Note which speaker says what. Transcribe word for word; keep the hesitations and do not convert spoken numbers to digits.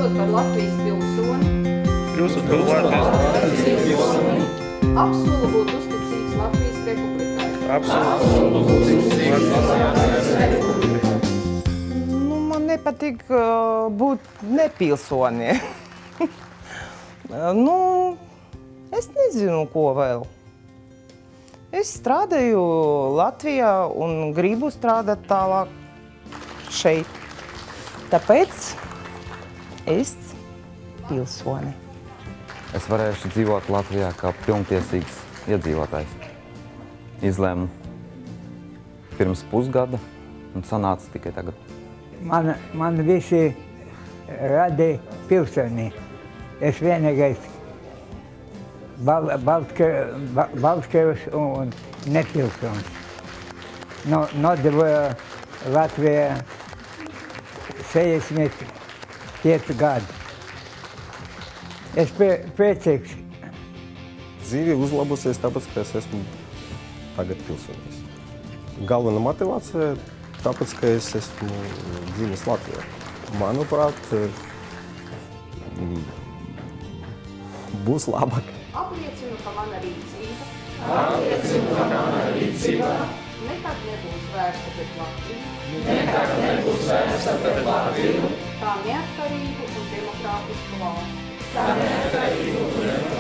Speaker 1: Kļūstot par Latvijas pilsoni.
Speaker 2: Kļūstot par Latvijas pilsoni.
Speaker 1: Apsolu būt uzticīgs Latvijas Republikai.
Speaker 2: Apsolu būt uzticīgs Latvijas Republikai.
Speaker 3: Nu, man nepatīk uh, būt nepilsoni. nu, es nezinu, ko vēl. Es strādāju Latvijā un gribu strādāt tālāk šeit. Tāpēc es pilsoni.
Speaker 4: Es varēšu dzīvot Latvijā kā pilntiesīgs iedzīvotājs. Izlēmu pirms pusgada un sanāca tikai tagad.
Speaker 5: Man, man visi radīja pilsoni. Es vienīgais Bal, Baltkrievs un nepilsonis. No, nodeva Latvijā sešdesmit pieci gadi. Es prie, priecīgs.
Speaker 6: Dzīve uzlabusies tāpēc, ka es esmu tagad pilsonis. Galvenā motivācija tāpēc, ka es esmu dzimis Latvijā. Manuprāt, būs labāk.
Speaker 1: Apliecinu, ka mana rīcība,
Speaker 2: Apliecinu, ka mana rīcība
Speaker 1: nekad nebūs vērsta pret Latviju,
Speaker 2: nekad nebūs vērsta pret Latviju,
Speaker 1: kā neatkarīgu un demokrātisku valsti.
Speaker 2: kā neatkarīgu un demokrātisku valsti.